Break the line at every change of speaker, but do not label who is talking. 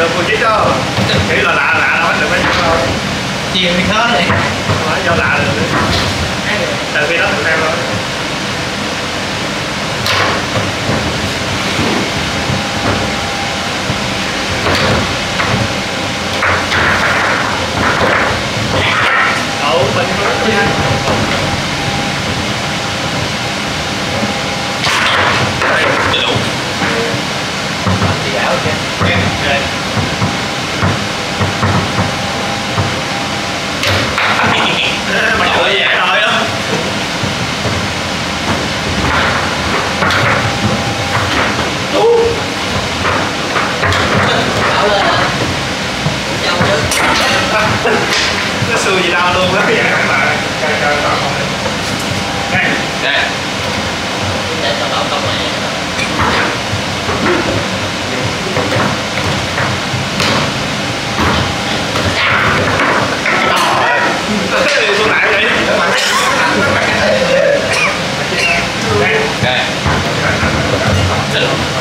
cô chết đó. Chỉ là lạ đâu hết được mấy đâu.
Chiều thì khó này.
Nói do lạ được. Tại vì đó tự theo thôi. Mình
đủ. Thì áo kìa.
Okay. Mày chửi vậy thôi đó.
Bảo lên hả? Châu chứ.
Nó xưa gì đâu luôn đó cái dạng mà coi tao không được. Đây.
Đây. Để cho bảo công này.
Tôi lại vậy.
Đây.